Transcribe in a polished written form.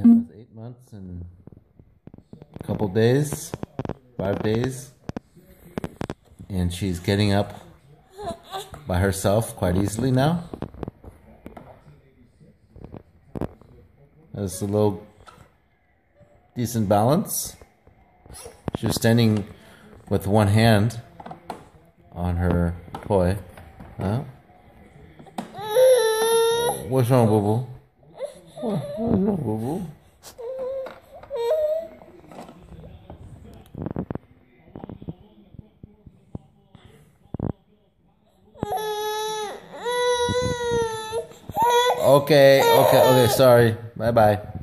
That's 8 months and a couple days, 5 days. And she's getting up by herself quite easily now. Has a little decent balance. She was standing with one hand on her toy. Huh? What's wrong, Boo Boo? What's wrong, Boo Boo? Okay, sorry. Bye-bye.